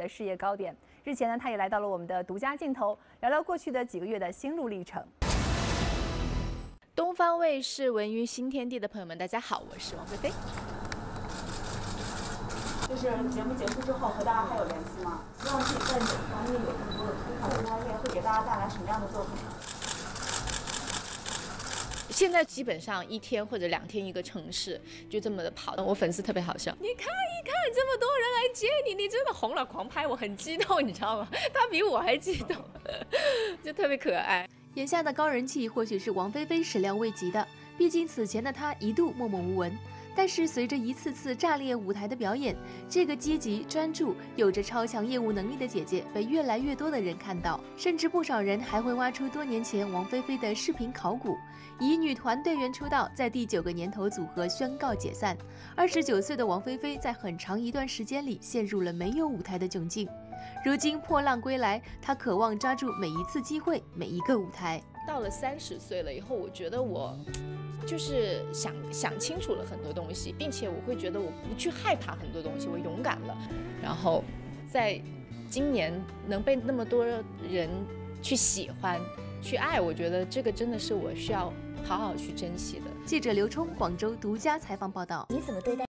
的事业高点。日前呢，她也来到了我们的独家镜头，聊聊过去的几个月的心路历程。 东方卫视文娱新天地的朋友们，大家好，我是王菲菲。 就是节目结束之后和大家还有联系吗？希望自己在哪方面有更多的突破和专业，会给大家带来什么样的作品？ 现在基本上1天或者2天一个城市，就这么的跑。我粉丝特别好笑，你看一看，这么多人来接你，你真的红了，狂拍，我很激动，你知道吗？他比我还激动，就特别可爱。 眼下的高人气或许是王菲菲始料未及的，毕竟此前的她一度默默无闻。但是随着一次次炸裂舞台的表演，这个积极专注、有着超强业务能力的姐姐被越来越多的人看到，甚至不少人还会挖出多年前王菲菲的视频考古。以女团队员出道，在第9个年头组合宣告解散。29岁的王菲菲在很长一段时间里陷入了没有舞台的窘境。如今破浪归来，她渴望抓住每一次机会，每一个舞台。 到了30岁了以后，我觉得我就是想清楚了很多东西，并且我会觉得我不去害怕很多东西，我勇敢了。然后在今年能被那么多人去喜欢、去爱，我觉得这个真的是我需要好好去珍惜的。 记者刘冲广州独家采访报道。 你怎么对待